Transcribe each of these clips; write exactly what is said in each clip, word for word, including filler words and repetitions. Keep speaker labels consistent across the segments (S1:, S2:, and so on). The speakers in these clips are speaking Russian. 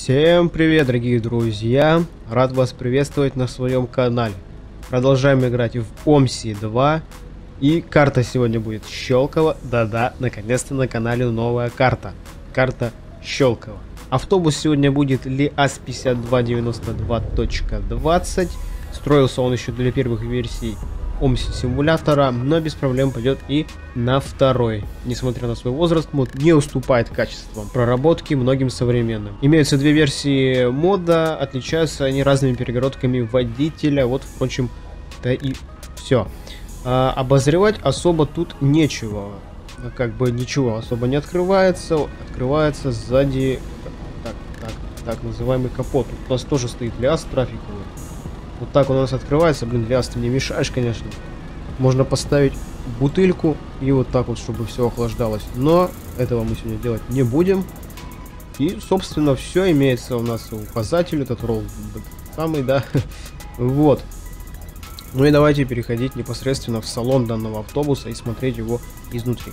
S1: Всем привет, дорогие друзья! Рад вас приветствовать на своем канале. Продолжаем играть в Омси два. И карта сегодня будет Щелково. Да-да, наконец-то на канале новая карта. Карта Щелково. Автобус сегодня будет ЛиАЗ пятьдесят два девяносто два точка двадцать. Строился он еще для первых версий Омси симулятора, но без проблем пойдет и на второй. Несмотря на свой возраст, мод не уступает качеством проработки многим современным. Имеются две версии мода, отличаются они разными перегородками водителя. Вот, впрочем, да и все. А, обозревать особо тут нечего. Как бы ничего особо не открывается. Открывается сзади так, так, так называемый капот. Тут у нас тоже стоит ЛиАЗ трафиковый. Вот так он у нас открывается. Блин, ЛиАЗ, ты мне мешаешь, конечно. Можно поставить бутыльку и вот так вот, чтобы все охлаждалось. Но этого мы сегодня делать не будем. И, собственно, все имеется у нас указатель. Этот ролл самый, да. Вот. Ну и давайте переходить непосредственно в салон данного автобуса и смотреть его изнутри.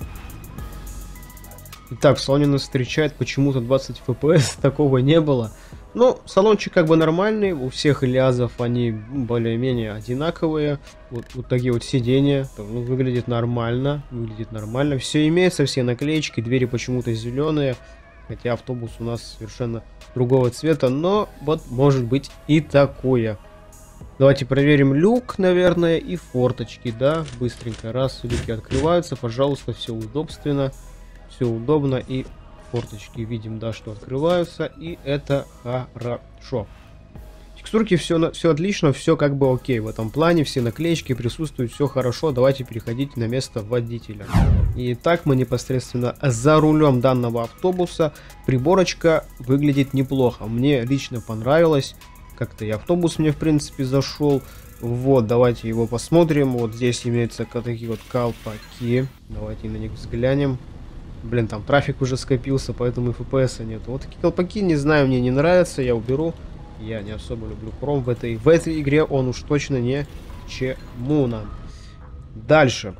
S1: Итак, в салоне нас встречает почему-то двадцать эф пи эс. Такого не было. Ну, салончик как бы нормальный, у всех ЛиАЗов они более-менее одинаковые. Вот, вот такие вот сиденья, ну, выглядит нормально, выглядит нормально. Все имеется, все наклеечки, двери почему-то зеленые, хотя автобус у нас совершенно другого цвета, но вот может быть и такое. Давайте проверим люк, наверное, и форточки, да, быстренько. Раз, люки открываются, пожалуйста, все удобственно, все удобно и... Форточки видим, да, что открываются, и это хорошо. Текстурки все, все отлично, все как бы окей в этом плане, все наклеечки присутствуют, все хорошо. Давайте переходить на место водителя. Итак, мы непосредственно за рулем данного автобуса. Приборочка выглядит неплохо, мне лично понравилось. Как-то и автобус мне в принципе зашел. Вот, давайте его посмотрим. Вот здесь имеются такие вот колпаки. Давайте на них взглянем. Блин, там трафик уже скопился, поэтому и эф пи эс нет. Вот такие колпаки, не знаю, мне не нравятся, я уберу. Я не особо люблю хром в этой, в этой игре, он уж точно не чему нам. Дальше.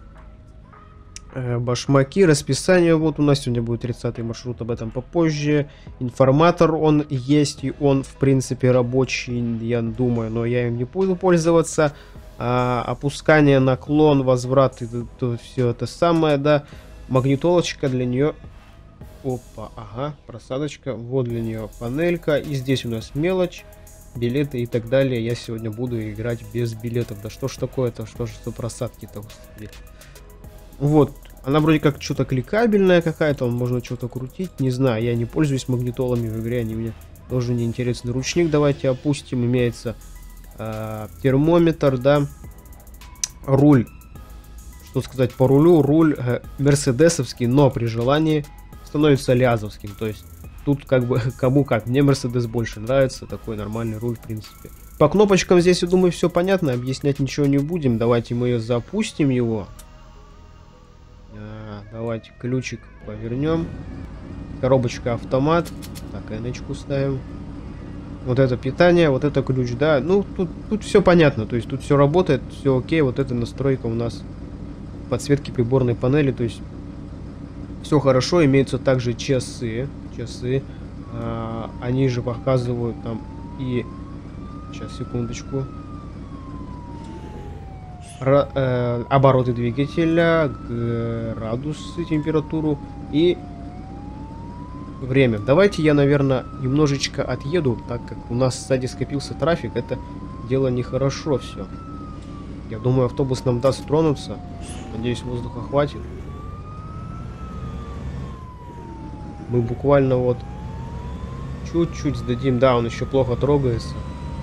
S1: Э, башмаки, расписание, вот у нас сегодня будет тридцатый маршрут, об этом попозже. Информатор он есть, и он в принципе рабочий, я думаю, но я им не буду пользоваться. А, опускание, наклон, возврат, это, это, все это самое, да. Магнитолочка для нее. Опа, ага, просадочка. Вот для нее панелька. И здесь у нас мелочь, билеты и так далее. Я сегодня буду играть без билетов. Да что ж такое-то? Что же за просадки-то? Вот. Она вроде как что-то кликабельная какая-то. Можно что-то крутить. Не знаю. Я не пользуюсь магнитолами в игре. Они мне тоже не интересны. Ручник давайте опустим. Имеется э, термометр, да. Руль. Что сказать по рулю, руль э, мерседесовский, но при желании становится ЛиАЗовским. То есть тут как бы кому как. Мне Мерседес больше нравится, такой нормальный руль в принципе. По кнопочкам здесь, я думаю, все понятно, объяснять ничего не будем. Давайте мы ее запустим его. А, давайте ключик повернем. Коробочка автомат. Так, эночку ставим. Вот это питание, вот это ключ, да. Ну, тут, тут все понятно, то есть тут все работает, все окей. Вот эта настройка у нас подсветки приборной панели, то есть все хорошо. Имеются также часы, часы, а, они же показывают там и сейчас секундочку Ра, э, обороты двигателя, градусы, температуру и время. Давайте я, наверное, немножечко отъеду, так как у нас сзади скопился трафик, это дело нехорошо все. Я думаю, автобус нам даст тронуться. Надеюсь, воздуха хватит. Мы буквально вот чуть-чуть сдадим. Да, он еще плохо трогается.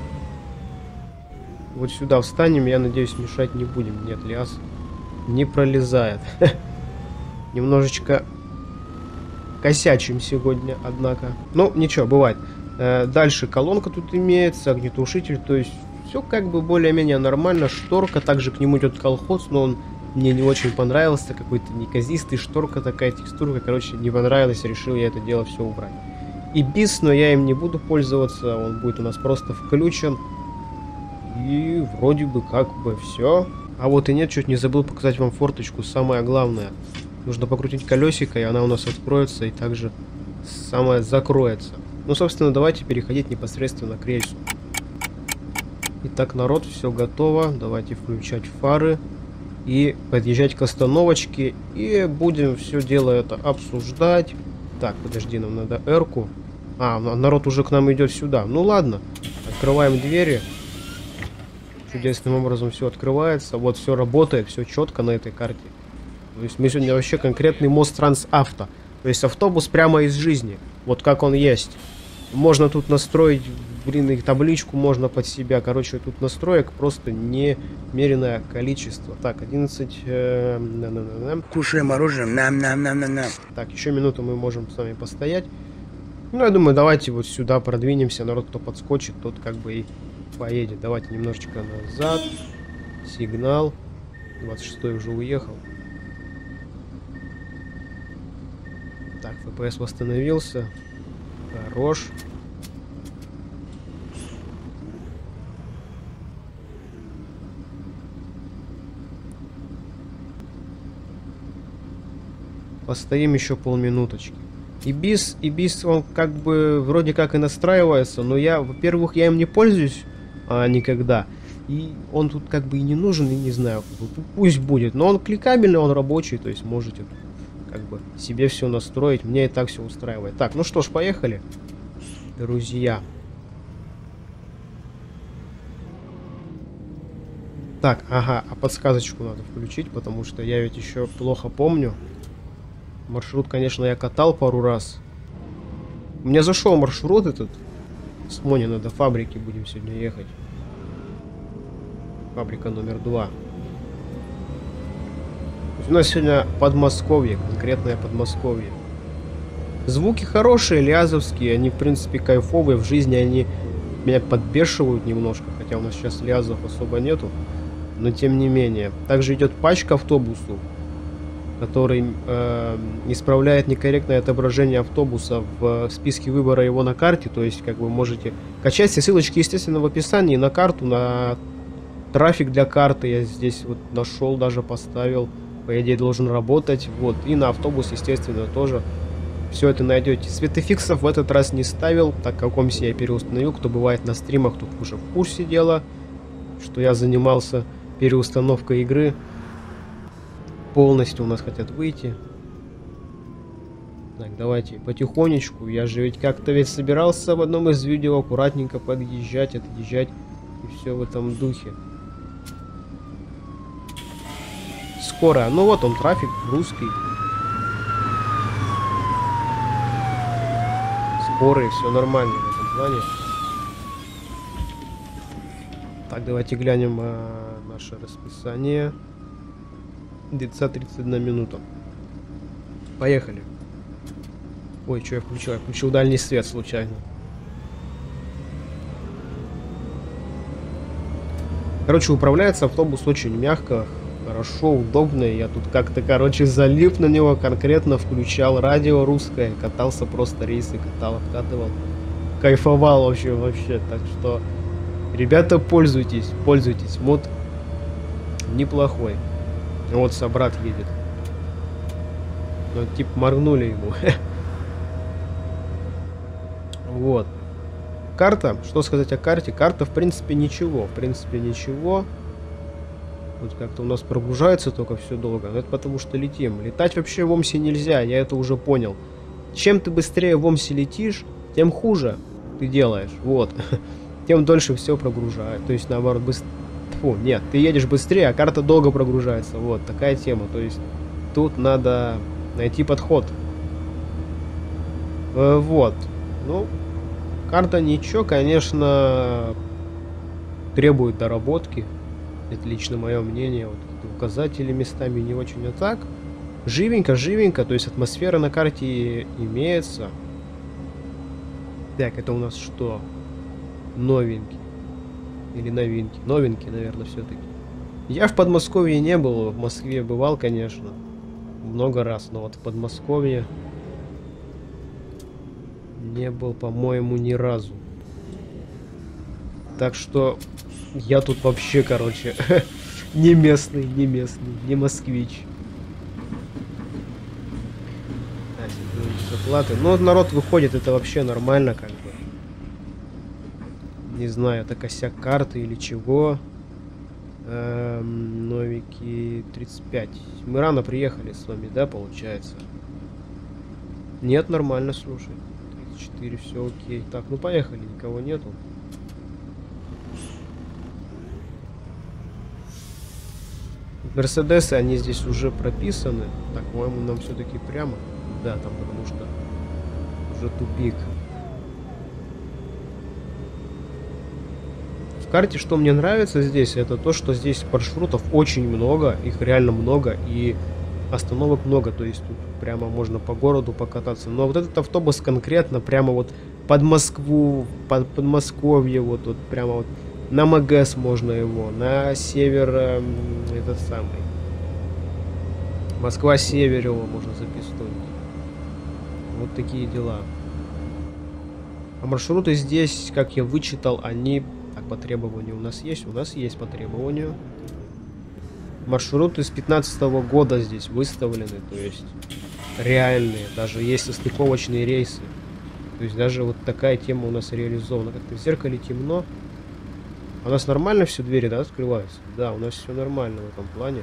S1: Вот сюда встанем. Я надеюсь, мешать не будем. Нет, ЛиАЗ не пролезает. Немножечко косячим сегодня, однако. Ну, ничего, бывает. Дальше колонка тут имеется, огнетушитель, то есть все как бы более-менее нормально. Шторка, также к нему идет колхоз, но он мне не очень понравился. Какой-то неказистый, шторка такая, текстурка, короче, не понравилась. Решил я это дело все убрать. И бис, но я им не буду пользоваться. Он будет у нас просто включен. И вроде бы как бы все. А вот и нет, чуть не забыл показать вам форточку. Самое главное. Нужно покрутить колесико, и она у нас откроется. И также самое закроется. Ну, собственно, давайте переходить непосредственно к рейсу. Итак, народ, все готово. Давайте включать фары и подъезжать к остановочке. И будем все дело это обсуждать. Так, подожди, нам надо R-ку. А, народ уже к нам идет сюда. Ну ладно, открываем двери. Чудесным образом все открывается. Вот все работает, все четко на этой карте. То есть мы сегодня вообще конкретный Мострансавто. То есть автобус прямо из жизни. Вот как он есть. Можно тут настроить, блин, и табличку можно под себя. Короче, тут настроек просто немеренное количество. Так, одиннадцать. Э, на -на -на -на.
S2: Кушаем мороженое. Нам, нам, нам, нам, нам.
S1: Так, еще минуту мы можем с вами постоять. Ну, я думаю, давайте вот сюда продвинемся. Народ, кто подскочит, тот как бы и поедет. Давайте немножечко назад. Сигнал. двадцать шестой уже уехал. Так, эф пи эс восстановился. Хорош. Постоим еще полминуточки. Ибис, Ибис, он как бы вроде как и настраивается, но я, во-первых, я им не пользуюсь а, никогда. И он тут как бы и не нужен, и не знаю, пусть будет. Но он кликабельный, он рабочий, то есть можете как бы себе все настроить. Меня и так все устраивает. Так, ну что ж, поехали, друзья. Так, ага, а подсказочку надо включить, потому что я ведь еще плохо помню. Маршрут, конечно, я катал пару раз. У меня зашел маршрут этот. С Монина до фабрики будем сегодня ехать. Фабрика номер два. У нас сегодня Подмосковье, конкретное Подмосковье. Звуки хорошие, лиазовские, они в принципе кайфовые. В жизни они меня подбешивают немножко, хотя у нас сейчас лиазов особо нету. Но тем не менее. Также идет пачка автобусу, который э, исправляет некорректное отображение автобуса в списке выбора его на карте. То есть, как вы можете качать все ссылочки, естественно, в описании на карту, на трафик для карты. Я здесь вот нашел, даже поставил. По идее, должен работать. Вот. И на автобус, естественно, тоже все это найдете. Светофиксов в этот раз не ставил, так как омси я переустановил. Кто бывает на стримах, тут уже в курсе дела, что я занимался переустановкой игры. Полностью у нас хотят выйти. Так, давайте потихонечку. Я же ведь как-то ведь собирался в одном из видео аккуратненько подъезжать, отъезжать. И все в этом духе. Скоро. Ну вот он, трафик русский. Скорый, все нормально в этом плане. Так, давайте глянем а, наше расписание. Где-то тридцать одна минута. Поехали. Ой, что я включил? Я включил дальний свет случайно. Короче, управляется автобус очень мягко, хорошо, удобно. Я тут как-то, короче, залип на него, конкретно включал радио русское, катался просто рейсы, катал, откатывал. Кайфовал вообще, вообще. Так что, ребята, пользуйтесь, пользуйтесь. Мод неплохой. Вот собрат едет. Ну, типа моргнули ему. Вот. Карта. Что сказать о карте? Карта, в принципе, ничего. В принципе, ничего. Вот как-то у нас прогружается только все долго. Это потому что летим. Летать вообще в омсе нельзя. Я это уже понял. Чем ты быстрее в омсе летишь, тем хуже ты делаешь. Вот. Тем дольше все прогружает. То есть, наоборот, быстрее. Фу, нет, ты едешь быстрее, а карта долго прогружается. Вот, такая тема. То есть, тут надо найти подход. Э, вот. Ну, карта ничего, конечно, требует доработки. Это лично мое мнение. Вот, указатели местами не очень, а так. Живенько, живенько. То есть, атмосфера на карте имеется. Так, это у нас что? Новенький. Или новинки. Новинки, наверное, все-таки. Я в Подмосковье не был. В Москве бывал, конечно. Много раз. Но вот в Подмосковье не был, по-моему, ни разу. Так что я тут вообще, короче, не местный, не местный, не москвич. Заплаты. Ну, народ выходит, это вообще нормально, как бы. Не знаю, это косяк карты или чего. Эм, новики тридцать пять. Мы рано приехали с вами, да, получается? Нет, нормально, слушай. тридцать четыре, все окей. Так, ну поехали, никого нету. Мерседесы, они здесь уже прописаны. Так, по-моему, нам все-таки прямо. Да, там, потому что уже тупик. В карте, что мне нравится здесь, это то, что здесь маршрутов очень много, их реально много, и остановок много, то есть тут прямо можно по городу покататься. Но вот этот автобус конкретно прямо вот под Москву, под Подмосковье, вот тут прямо вот на МГС можно его, на север, э, этот самый, Москва-север его можно запистолить. Вот такие дела. А маршруты здесь, как я вычитал, они... Так, по требованию у нас есть? У нас есть по требованию. Маршруты с пятнадцатого года здесь выставлены, то есть реальные. Даже есть состыковочные рейсы. То есть даже вот такая тема у нас реализована. Как-то в зеркале темно. У нас нормально все двери, да, открываются? Да, у нас все нормально в этом плане.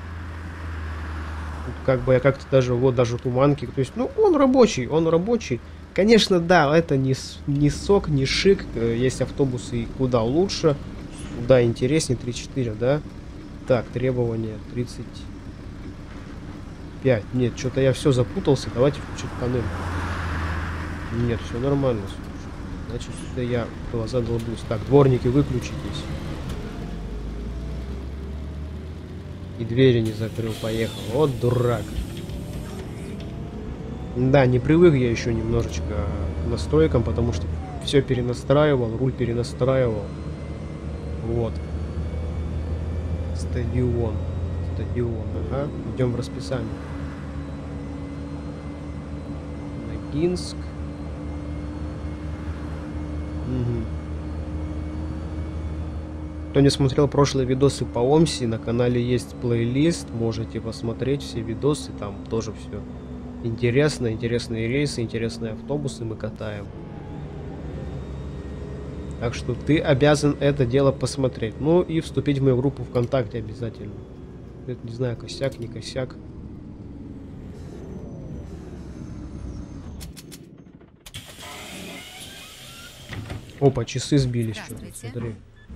S1: Тут как бы я как-то даже, вот даже туманки. То есть, ну, он рабочий, он рабочий. Конечно, да, это не, не сок, не шик. Есть автобусы и куда лучше, куда интереснее. тридцать четыре, да? Так, требования тридцать пять. Нет, что-то я все запутался. Давайте включить панель. Нет, все нормально, слушай. Значит, это я глаза долбусь. Так, дворники, выключитесь. И двери не закрыл, поехал. Вот дурак. Да, не привык я еще немножечко к настройкам, потому что все перенастраивал, руль перенастраивал. Вот. Стадион. Стадион, ага. Идем в расписание. Ногинск. Угу. Кто не смотрел прошлые видосы по Омси, на канале есть плейлист, можете посмотреть все видосы, там тоже все интересно, интересные рейсы, интересные автобусы мы катаем. Так что ты обязан это дело посмотреть. Ну и вступить в мою группу ВКонтакте обязательно. Это, не знаю, косяк, не косяк. Опа, часы сбились. Что-то, смотри.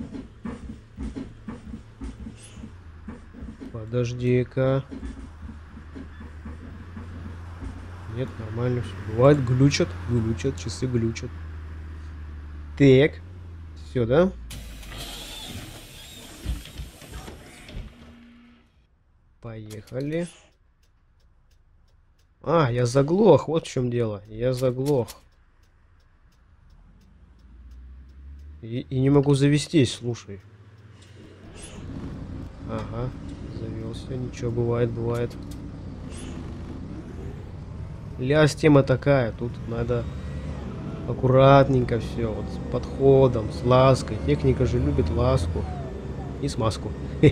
S1: Подожди-ка. Нет, нормально все. Бывает, глючат, глючат, часы глючат. Так. Все, да? Поехали. А, я заглох, вот в чем дело. Я заглох. И, и не могу завестись, слушай. Ага, завелся, ничего, бывает, бывает. Ляс тема такая, тут надо аккуратненько все, вот с подходом, с лаской. Техника же любит ласку и смазку.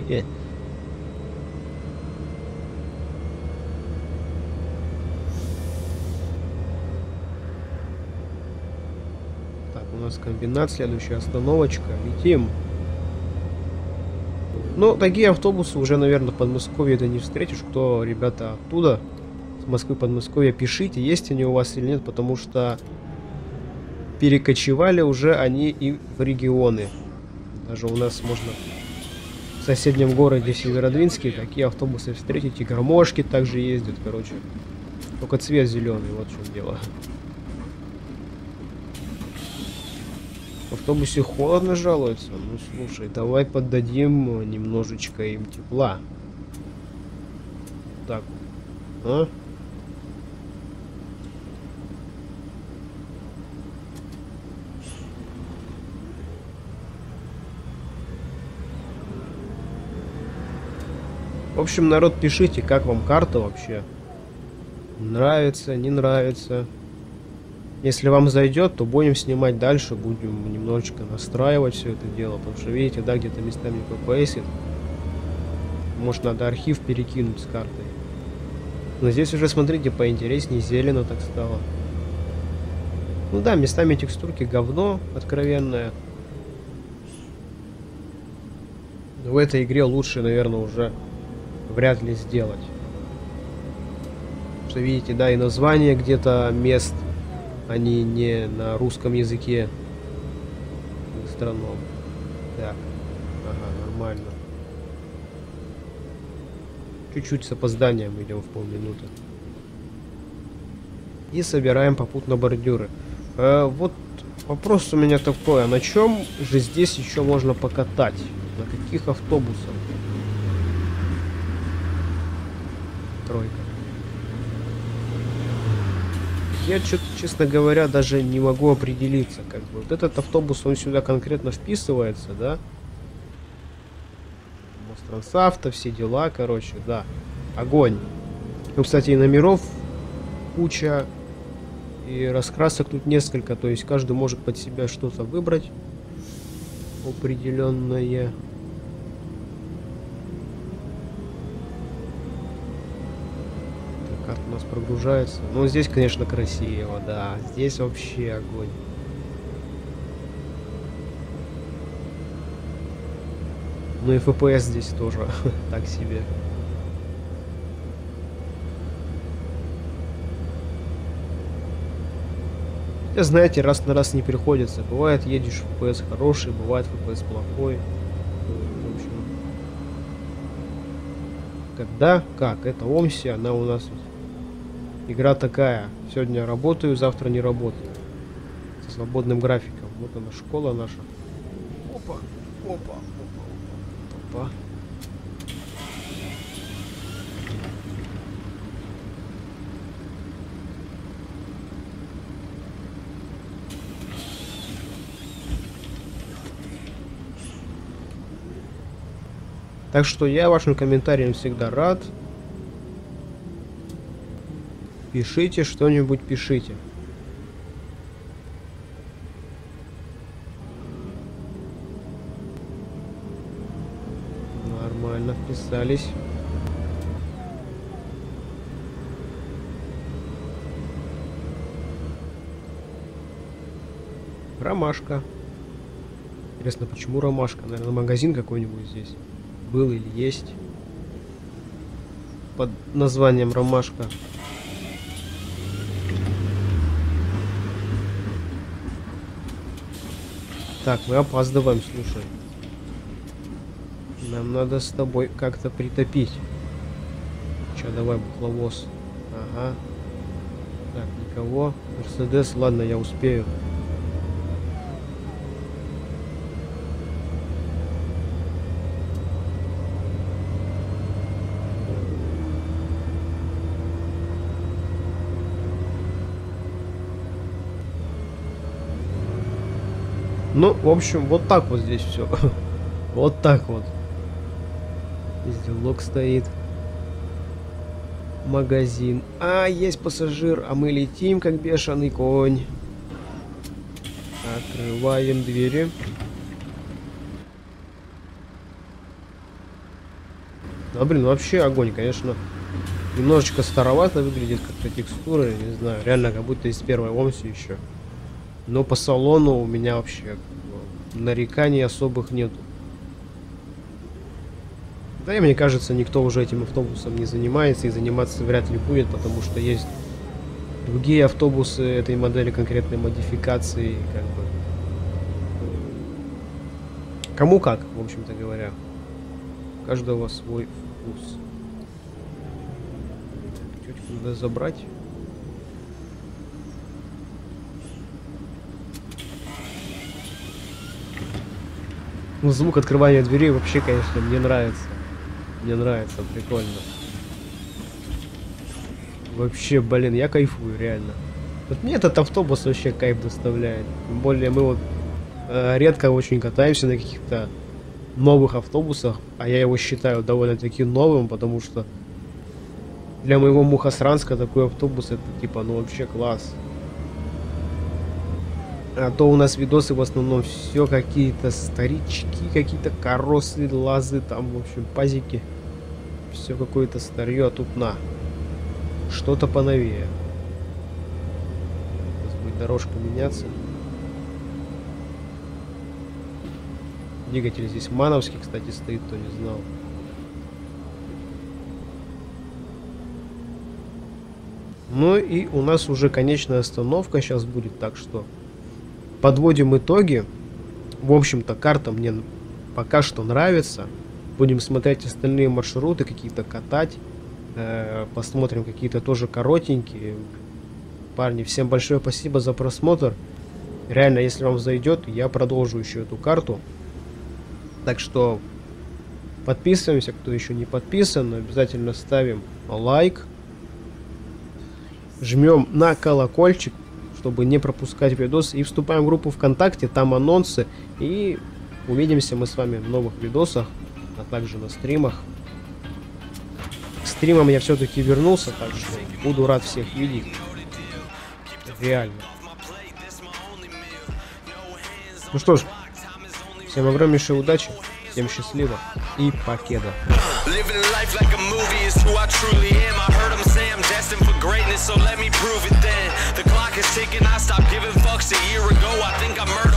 S1: Так, у нас комбинат, следующая остановочка, летим. Ну, такие автобусы уже, наверное, в Подмосковье ты не встретишь. Кто, ребята, оттуда, с Москвы, Подмосковья, пишите, есть они у вас или нет, потому что перекочевали уже они и в регионы. Даже у нас можно в соседнем городе Северодвинске такие автобусы встретить, и гармошки также ездят, короче. Только цвет зеленый, вот в чем дело. В автобусе холодно жалуются. Ну слушай, давай поддадим немножечко им тепла. Так. А? В общем, народ, пишите, как вам карта вообще. Нравится, не нравится. Если вам зайдет, то будем снимать дальше, будем немножечко настраивать все это дело, потому что видите, да, где-то местами пэ пэ эсит. Может, надо архив перекинуть с картой. Но здесь уже, смотрите, поинтереснее, зелено так стало. Ну да, местами текстурки говно откровенное. В этой игре лучше, наверное, уже вряд ли сделать. Что видите, да, и название где-то мест, они не на русском языке в страну. Так, ага, нормально. Чуть-чуть с опозданием идем в полминуты. И собираем попутно бордюры. Э, вот вопрос у меня такой, а на чем же здесь еще можно покатать? На каких автобусах? Тройка. Я что-то, честно говоря, даже не могу определиться, как бы. Вот этот автобус, он сюда конкретно вписывается, да? Трансавто, все дела, короче, да. Огонь. Ну, кстати, и номеров куча, и раскрасок тут несколько, то есть каждый может под себя что-то выбрать определенное. Карта у нас прогружается. Ну, здесь, конечно, красиво, да. Здесь вообще огонь. Ну и эф пи эс здесь тоже так себе. Хотя, знаете, раз на раз не приходится. Бывает, едешь в эф пи эс хороший, бывает эф пи эс плохой. В общем, когда, как, это Омси, она у нас игра такая. Сегодня работаю, завтра не работаю. Со свободным графиком. Вот она, школа наша. Опа, опа. Опа. Так что я вашим комментариям всегда рад. Пишите что-нибудь, пишите. Нормально вписались. Ромашка. Интересно, почему ромашка? Наверное, магазин какой-нибудь здесь был или есть. Под названием ромашка. Так, мы опаздываем, слушай. Нам надо с тобой как-то притопить. Че, давай, бухловоз. Ага. Так, никого. Мерседес, ладно, я успею. Ну, в общем, вот так вот здесь все. Вот так вот. Везде стоит. Магазин. А, есть пассажир, а мы летим, как бешеный конь. Открываем двери. Да, блин, вообще огонь, конечно. Немножечко старовато выглядит, как-то текстуры, не знаю. Реально, как будто из первой Омси еще. Но по салону у меня вообще нареканий особых нету. Да и мне кажется, никто уже этим автобусом не занимается и заниматься вряд ли будет, потому что есть другие автобусы этой модели конкретной модификации, как бы. Кому как, в общем-то говоря. У каждого свой вкус. Тетьку надо забрать. Ну, звук открывания дверей вообще, конечно, мне нравится. Мне нравится, прикольно. Вообще, блин, я кайфую, реально. Вот мне этот автобус вообще кайф доставляет. Тем более мы вот э, редко очень катаемся на каких-то новых автобусах. А я его считаю довольно-таки новым, потому что для моего Мухосранска такой автобус это типа, ну вообще класс. А то у нас видосы в основном все какие-то старички, какие-то коросы, лазы, там, в общем, пазики. Все какое-то старье, а тут на. Что-то поновее. Сейчас будет дорожка меняться. Двигатель здесь мановский, кстати, стоит, кто не знал. Ну и у нас уже конечная остановка сейчас будет, так что подводим итоги. В общем-то, карта мне пока что нравится. Будем смотреть остальные маршруты, какие-то катать. Э, посмотрим какие-то тоже коротенькие. Парни, всем большое спасибо за просмотр. Реально, если вам зайдет, я продолжу еще эту карту. Так что подписываемся, кто еще не подписан. Обязательно ставим лайк. Жмем на колокольчик, чтобы не пропускать видосы. И вступаем в группу ВКонтакте, там анонсы. И увидимся мы с вами в новых видосах, а также на стримах. К стримам я все-таки вернулся, так что буду рад всех видеть. Реально. Ну что ж, всем огромнейшей удачи, всем счастливо и покеда.
S3: Living life like a movie is who I truly am. I heard them say I'm destined for greatness, so let me prove it then. The clock is ticking, I stopped giving fucks a year ago. I think I murdered